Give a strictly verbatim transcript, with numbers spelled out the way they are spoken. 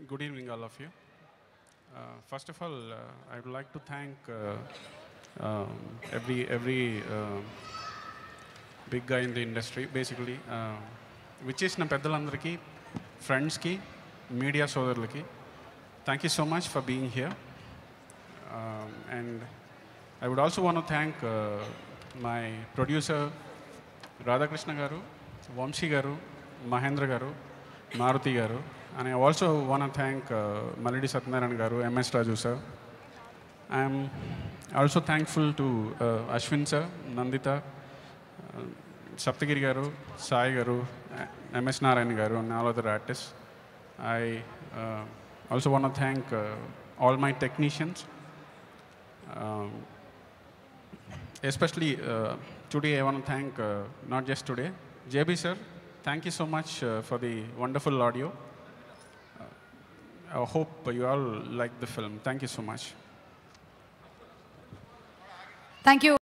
Good evening, all of you. Uh, first of all, uh, I would like to thank uh, um, every every uh, big guy in the industry, basically, uh, which is na peddalandariki, friends ki, media sodarlaki. Thank you so much for being here. Um, and I would also want to thank uh, my producer, Radhakrishna garu, Vamsi garu, Mahindra garu, Maruti garu. And I also want to thank uh, Malidi Satyanarayan garu, M S Raju sir. I am also thankful to uh, Ashwin sir, Nandita, uh, Saptagiri garu, Sai garu, M S Narayan garu, and all other artists. I uh, also want to thank uh, all my technicians. Um, especially uh, today, I want to thank, uh, not just today, J B sir, thank you so much uh, for the wonderful audio. I hope you all like the film. Thank you so much. Thank you.